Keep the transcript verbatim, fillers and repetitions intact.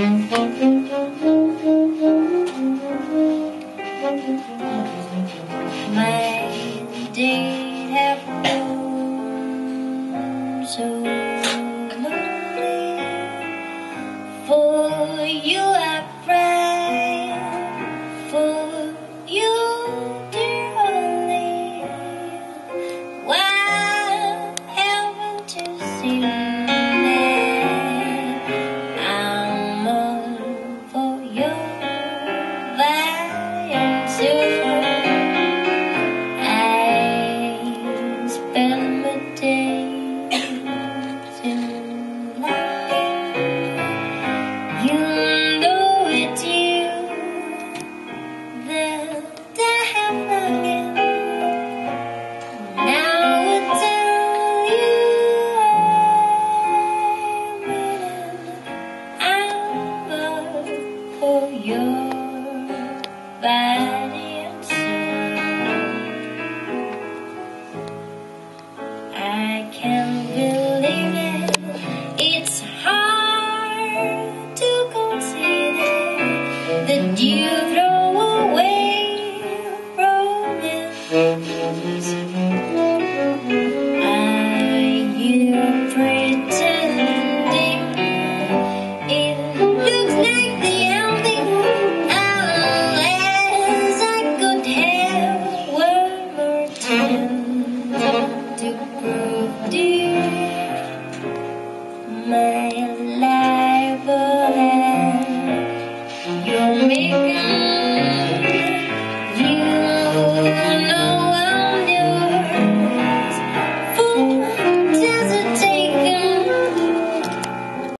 My days have grown so lonely. For you I pray, for you dearly. Why haven't you seen that I'm all for your value too? Spend my days in longing. You know it's you that I have longing. Now I tell you I'm all for your body and soul. I can't believe it. It's hard to consider that you throw away romance. Are you pretending? It looks like the ending. Unless I could have one more chance to prove dear my life ahead. You're making